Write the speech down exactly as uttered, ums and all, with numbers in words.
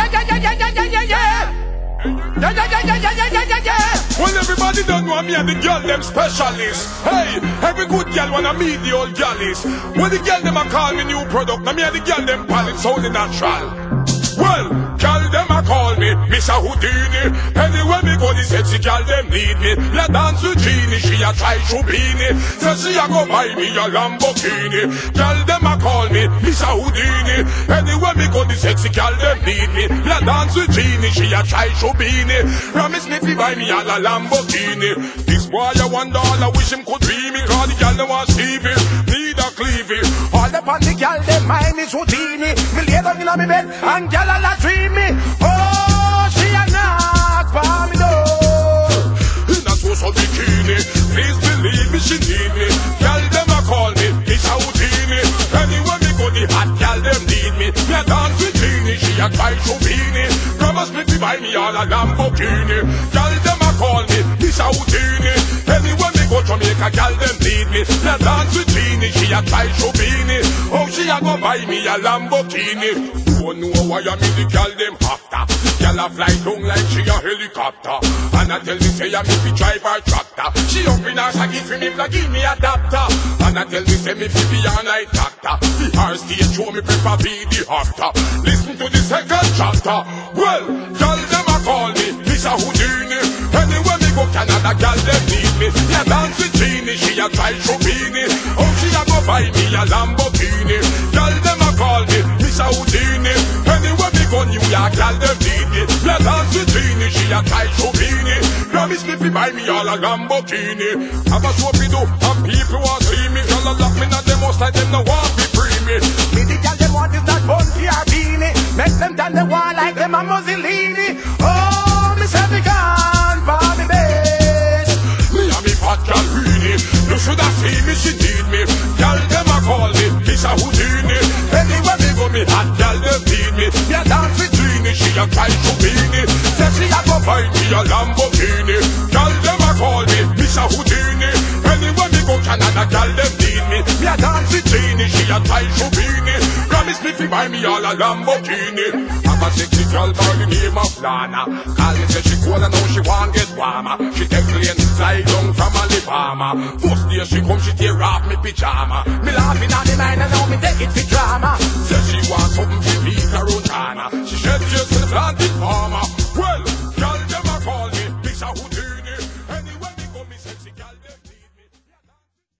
Yeah, yeah, yeah, yeah, yeah, yeah, yeah, yeah. Well, everybody don't know me and the girl them specialist. Hey, every good girl wanna meet the old girlies. When the girl them a call me new product, now me and the girl them pal, it's only natural. Well, girl them a call me Mister Whodini. Anywhere me go, the sexy girl them need me. La dance with Whodini, she a try Whodini. So she a go buy me a Lamborghini. Girl them a call me Mister Whodini. Anywhere me go, the sexy girl them need me. La dance with Whodini, she a try Whodini. Promise me to buy me a la Lamborghini. This boy I wonder all I wish him could be me. Cause the girl them want Stevie, need a cleavy. All the party girl them mind is Whodini. Me lay down in me bed and girl all a dream me. Oh, she a knock for me door. In a social bikini, please believe me, she need me. Girl them a call me Mister Whodini. Anywhere me go, the hot girl them need me. Me a dance with Whodini, she a try Whodini. Promise me to buy me all a Lamborghini. Girl them a call me Mister Whodini. Anywhere me go, Jamaica girl them need me. Me a dance with Whodini, she a try Whodini. Oh, she a go buy me a Lamborghini. Don't know why I mean the girl them after. Girl a fly down like she a helicopter. And I tell me say I me fi drive her tractor. She up in her shaggy for me plug in me adapter. And I tell me say me fi be a night actor. The her stage show me prefer be the actor. Listen to the second chapter. Well, girl them a call me Mister Whodini. Anywhere me go Canada, girl them need me. Yeah, dance with Whodini, she a try Whodini. Oh, she a go buy me a Lamborghini. Girl them a call me Mister Whodini. Anywhere me go New York, girl them need me. Yeah, dance with Whodini, she a try Whodini. Promise me fi buy me all a Lamborghini. Have a show fi do, and people want see me. Girl a lock me not them most like them no want fi free me. Me the girl them want is that bun for beanie. Make them down the wall like them a Mussolini. Oh, me say me gone for me best. Me and me fat girl Whodini. You shoulda seen me, she need me. Girl them a call me Mister Whodini. Anywhere me go, me hot girl them need me. Me a dance with Whodini, she a try Whodini. Say she a go buy me a Lamborghini. Girl them a call me Mister Whodini. Anywhere me go Canada, girl them need me. Me a dance with Whodini, she a try Whodini. Promise me fi buy me all a Lamborghini. I'm a sexy girl by the name of Lana. Call me say she cold and now she want get warmer. She take plane fly down from Alabama. First day she come, she tear off me pyjama. Me laughing at the mind and now me take it for drama. Say she want something for me